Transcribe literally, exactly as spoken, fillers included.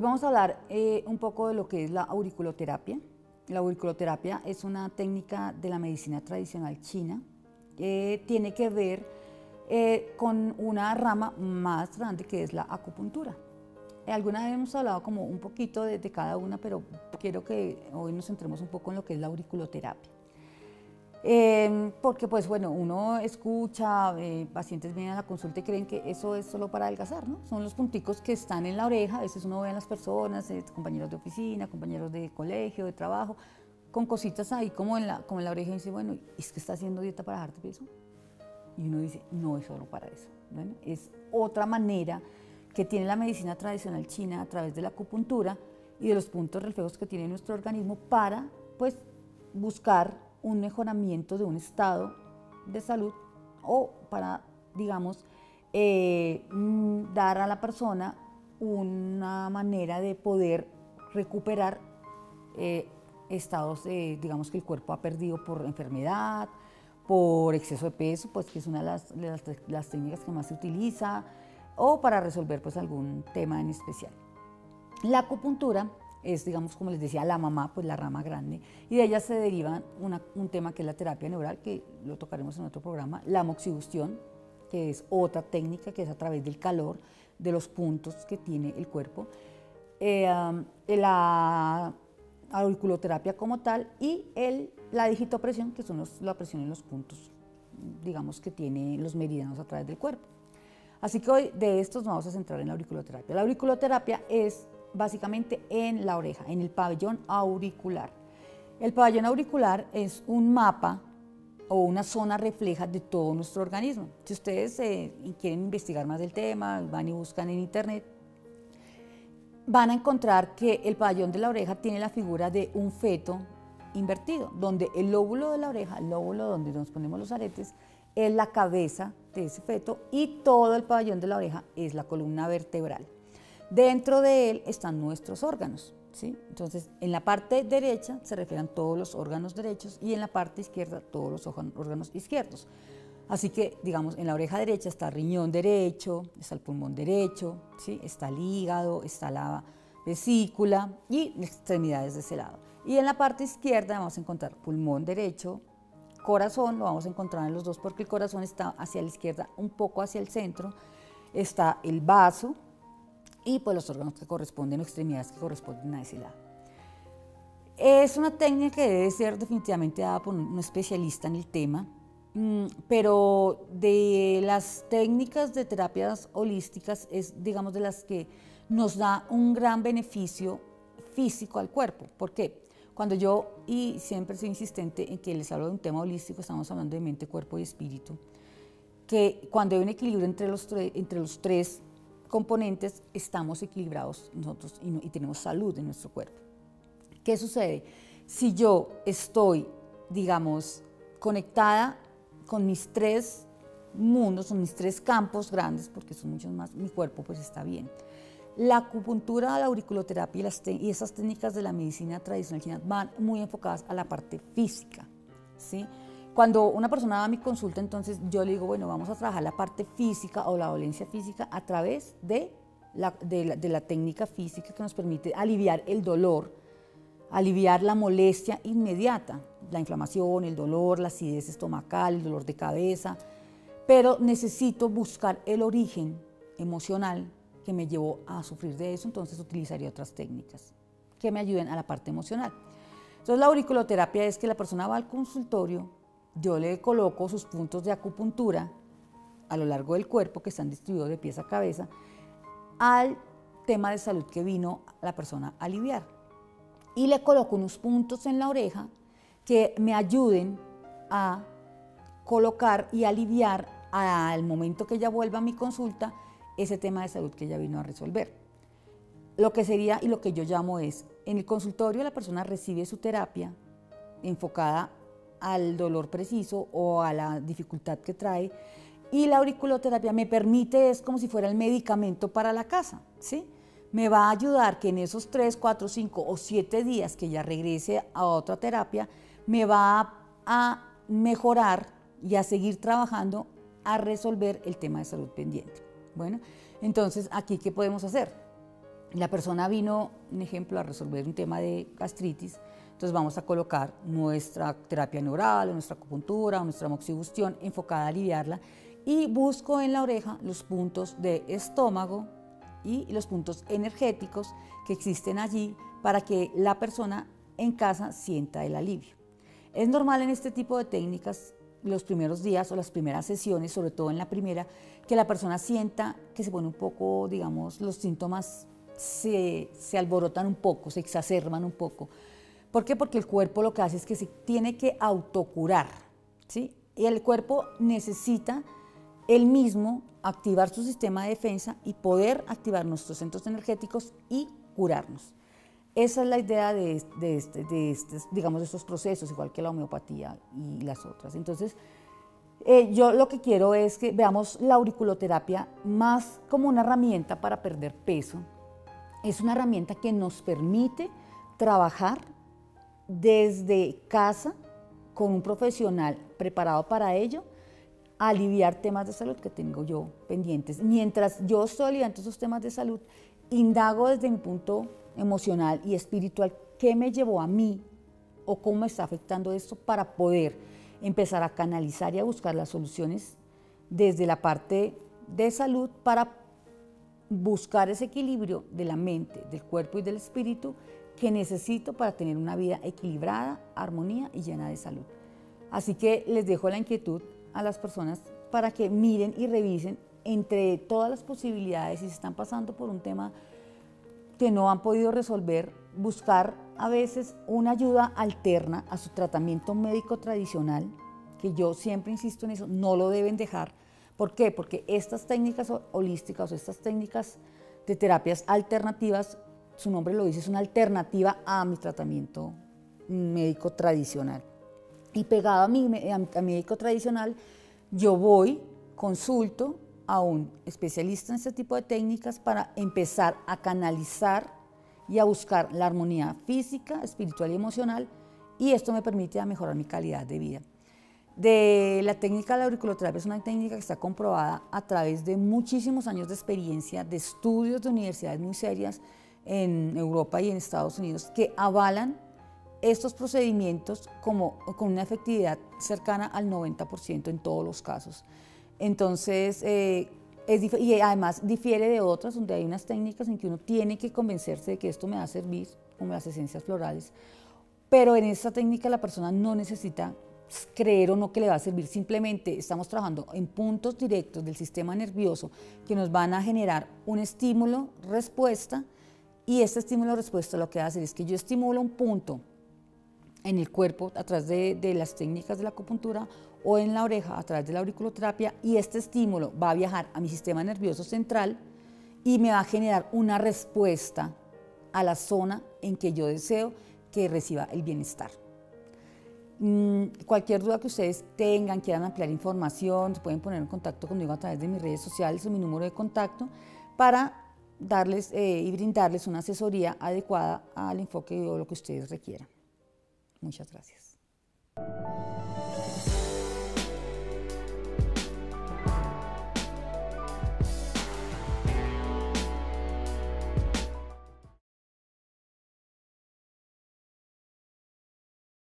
vamos a hablar eh, un poco de lo que es la auriculoterapia. La auriculoterapia es una técnica de la medicina tradicional china que tiene que ver eh, con una rama más grande que es la acupuntura. Alguna vez hemos hablado como un poquito de, de cada una, pero quiero que hoy nos centremos un poco en lo que es la auriculoterapia. Eh, porque pues bueno, uno escucha, eh, pacientes vienen a la consulta y creen que eso es solo para adelgazar, ¿no? Son los punticos que están en la oreja, a veces uno ve a las personas, eh, compañeros de oficina, compañeros de colegio, de trabajo, con cositas ahí como en la, como en la oreja y dice, bueno, ¿es que está haciendo dieta para dejar de peso? Y uno dice, no es solo para eso, ¿no? Es otra manera que tiene la medicina tradicional china a través de la acupuntura y de los puntos reflejos que tiene nuestro organismo para pues buscar un mejoramiento de un estado de salud o para, digamos, eh, dar a la persona una manera de poder recuperar eh, estados, eh, digamos, que el cuerpo ha perdido por enfermedad, por exceso de peso, pues que es una de las, de las, las técnicas que más se utiliza, o para resolver pues algún tema en especial. La acupuntura es, digamos, como les decía, la mamá, pues la rama grande, y de ella se deriva una, un tema que es la terapia neural, que lo tocaremos en otro programa, la moxibustión, que es otra técnica que es a través del calor de los puntos que tiene el cuerpo, eh, um, la auriculoterapia como tal y el, la digitopresión, que son los, la presión en los puntos, digamos, que tiene los meridianos a través del cuerpo. Así que hoy de estos nos vamos a centrar en la auriculoterapia. La auriculoterapia es básicamente en la oreja, en el pabellón auricular. El pabellón auricular es un mapa o una zona refleja de todo nuestro organismo. Si ustedes eh, quieren investigar más del tema, van y buscan en internet, van a encontrar que el pabellón de la oreja tiene la figura de un feto invertido, donde el lóbulo de la oreja, el lóbulo donde nos ponemos los aretes, es la cabeza de ese feto y todo el pabellón de la oreja es la columna vertebral. Dentro de él están nuestros órganos, ¿sí? Entonces, en la parte derecha se refieren todos los órganos derechos y en la parte izquierda todos los órganos izquierdos. Así que, digamos, en la oreja derecha está el riñón derecho, está el pulmón derecho, ¿sí? Está el hígado, está la vesícula y extremidades de ese lado. Y en la parte izquierda vamos a encontrar pulmón derecho, corazón, lo vamos a encontrar en los dos porque el corazón está hacia la izquierda, un poco hacia el centro, está el vaso y pues los órganos que corresponden o extremidades que corresponden a ese lado. Es una técnica que debe ser definitivamente dada por un especialista en el tema, pero de las técnicas de terapias holísticas es, digamos, de las que nos da un gran beneficio físico al cuerpo. ¿Por qué? Cuando yo, y siempre soy insistente en que les hablo de un tema holístico, estamos hablando de mente, cuerpo y espíritu, que cuando hay un equilibrio entre los, entre los tres componentes, estamos equilibrados nosotros y, no, y tenemos salud en nuestro cuerpo. ¿Qué sucede? Si yo estoy, digamos, conectada con mis tres mundos, con mis tres campos grandes, porque son muchos más, mi cuerpo pues está bien. La acupuntura, la auriculoterapia y, las y esas técnicas de la medicina tradicional china van muy enfocadas a la parte física, ¿sí? Cuando una persona va a mi consulta, entonces yo le digo, bueno, vamos a trabajar la parte física o la dolencia física a través de la, de la, de la técnica física que nos permite aliviar el dolor, aliviar la molestia inmediata, la inflamación, el dolor, la acidez estomacal, el dolor de cabeza, pero necesito buscar el origen emocional que me llevó a sufrir de eso, entonces utilizaría otras técnicas que me ayuden a la parte emocional. Entonces la auriculoterapia es que la persona va al consultorio, yo le coloco sus puntos de acupuntura a lo largo del cuerpo que están distribuidos de pies a cabeza al tema de salud que vino la persona a aliviar. Y le coloco unos puntos en la oreja que me ayuden a colocar y aliviar al momento que ella vuelva a mi consulta ese tema de salud que ella vino a resolver. Lo que sería y lo que yo llamo es, en el consultorio la persona recibe su terapia enfocada al dolor preciso o a la dificultad que trae y la auriculoterapia me permite, es como si fuera el medicamento para la casa, ¿sí? Me va a ayudar que en esos tres, cuatro, cinco o siete días que ella regrese a otra terapia, me va a mejorar y a seguir trabajando a resolver el tema de salud pendiente. Bueno, entonces, ¿aquí qué podemos hacer? La persona vino, un ejemplo, a resolver un tema de gastritis, entonces vamos a colocar nuestra terapia neural, o nuestra acupuntura, o nuestra moxibustión enfocada a aliviarla, y busco en la oreja los puntos de estómago y los puntos energéticos que existen allí para que la persona en casa sienta el alivio. Es normal en este tipo de técnicas los primeros días o las primeras sesiones, sobre todo en la primera, que la persona sienta que se pone un poco, digamos, los síntomas se, se alborotan un poco, se exacerban un poco. ¿Por qué? Porque el cuerpo lo que hace es que se tiene que autocurar, ¿sí? Y el cuerpo necesita él mismo activar su sistema de defensa y poder activar nuestros centros energéticos y curarnos. Esa es la idea de, de, este, de estos, digamos, de estos procesos, igual que la homeopatía y las otras. Entonces, eh, yo lo que quiero es que veamos la auriculoterapia más como una herramienta para perder peso. Es una herramienta que nos permite trabajar desde casa con un profesional preparado para ello, a aliviar temas de salud que tengo yo pendientes. Mientras yo estoy aliviando esos temas de salud, indago desde mi punto emocional y espiritual qué me llevó a mí o cómo me está afectando esto para poder empezar a canalizar y a buscar las soluciones desde la parte de salud para buscar ese equilibrio de la mente, del cuerpo y del espíritu que necesito para tener una vida equilibrada, armonía y llena de salud. Así que les dejo la inquietud a las personas para que miren y revisen entre todas las posibilidades, si se están pasando por un tema que no han podido resolver, buscar a veces una ayuda alterna a su tratamiento médico tradicional, que yo siempre insisto en eso, no lo deben dejar. ¿Por qué? Porque estas técnicas holísticas o estas técnicas de terapias alternativas, su nombre lo dice, es una alternativa a mi tratamiento médico tradicional. Y pegado a mi, a mi médico tradicional, yo voy, consulto a un especialista en este tipo de técnicas para empezar a canalizar y a buscar la armonía física, espiritual y emocional, y esto me permite mejorar mi calidad de vida. De la técnica de la auriculoterapia es una técnica que está comprobada a través de muchísimos años de experiencia, de estudios de universidades muy serias en Europa y en Estados Unidos, que avalan estos procedimientos como, con una efectividad cercana al noventa por ciento en todos los casos. Entonces, eh, es y además difiere de otras, donde hay unas técnicas en que uno tiene que convencerse de que esto me va a servir, como las esencias florales, pero en esta técnica la persona no necesita creer o no que le va a servir, simplemente estamos trabajando en puntos directos del sistema nervioso que nos van a generar un estímulo-respuesta, y este estímulo-respuesta lo que va a hacer es que yo estimulo un punto en el cuerpo a través de, de las técnicas de la acupuntura o en la oreja a través de la auriculoterapia, y este estímulo va a viajar a mi sistema nervioso central y me va a generar una respuesta a la zona en que yo deseo que reciba el bienestar. Mm, cualquier duda que ustedes tengan, quieran ampliar información, se pueden poner en contacto conmigo a través de mis redes sociales o mi número de contacto para darles eh, y brindarles una asesoría adecuada al enfoque o lo que ustedes requieran. Muchas gracias.